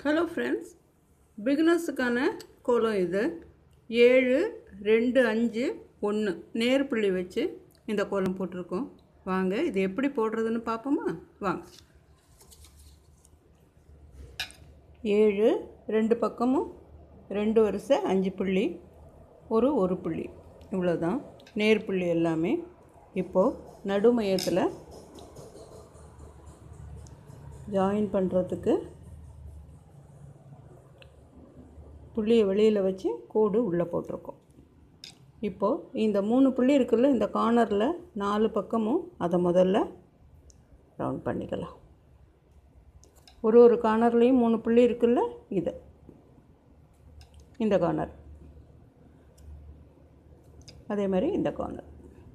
Hello friends, பிகினர்ஸுக்கான கோலம் இது 7 2 5 1 நேர் புள்ளி வச்சு இந்த கோலம் போட்டிருக்கோம். வாங்க இது எப்படி போடுறதுன்னு பார்ப்போமா? வாங்க. 7 2 பக்கமும் 2 வரிசை 5 புள்ளி, ஒரு புள்ளி, இவ்வளோதான் நேர் புள்ளி எல்லாமே. இப்போது நடுமையத்தில் ஜாயின் பண்ணுறதுக்கு புள்ளியை வெளியில் வச்சு கோடு உள்ளே போட்டிருக்கோம். இப்போது இந்த 3 புள்ளி இருக்குல்ல, இந்த கார்னரில் 4 பக்கமும் அதை முதல்ல ரவுண்ட் பண்ணிக்கலாம். ஒரு கார்னர்லேயும் 3 புள்ளி இருக்குல்ல, இது இந்த கார்னர், அதே மாதிரி இந்த கார்னர்.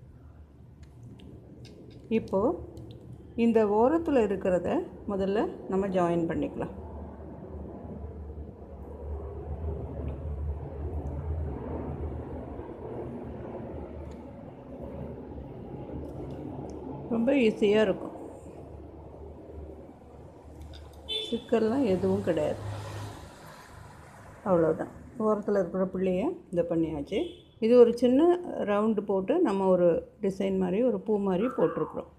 இப்போது இந்த ஓரத்தில் இருக்கிறத முதல்ல நம்ம ஜாயின் பண்ணிக்கலாம். ரொம்ப ஈஸியாக இருக்கும், சிக்கல்லாம் எதுவும் கிடையாது. அவ்வளோதான், ஓரத்தில் இருக்கிற புள்ளியை இதை பண்ணியாச்சு. இது ஒரு சின்ன ரவுண்டு போட்டு நம்ம ஒரு டிசைன் மாதிரி ஒரு பூ மாதிரி போட்டிருக்குறோம்.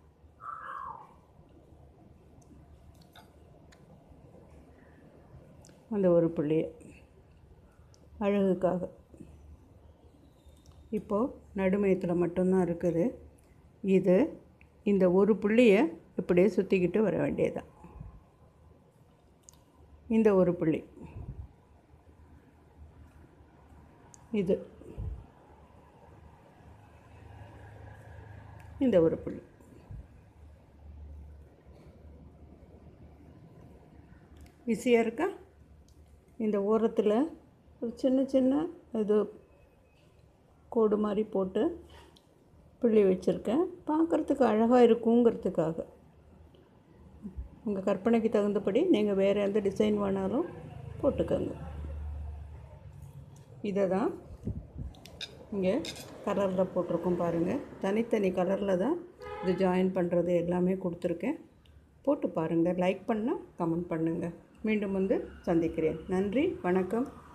அந்த ஒரு புள்ளியை அழகுக்காக. இப்போது நடுமையத்தில் மட்டும்தான் இருக்குது. இது இந்த ஒரு புள்ளியை இப்படியே சுற்றிக்கிட்டு வர வேண்டியதுதான். இந்த ஒரு புள்ளி, இது இந்த ஒரு புள்ளி, ஈஸியாக இருக்கா? இந்த ஓரத்தில் ஒரு சின்ன சின்ன இது கோடு மாதிரி போட்டு புள்ளி வச்சுருக்கேன், பார்க்குறதுக்கு அழகாக இருக்குங்கிறதுக்காக. உங்கள் கற்பனைக்கு தகுந்தபடி நீங்கள் வேறு எந்த டிசைன் வேணாலும் போட்டுக்கோங்க. இதை தான் இங்கே கலரில் போட்டிருக்கோம் பாருங்கள். தனித்தனி கலரில் தான் இது ஜாயின் பண்ணுறது எல்லாமே கொடுத்துருக்கேன். போட்டு பாருங்கள், லைக் பண்ணால் கமெண்ட் பண்ணுங்கள். மீண்டும் சந்திக்கிறேன். நன்றி, வணக்கம்.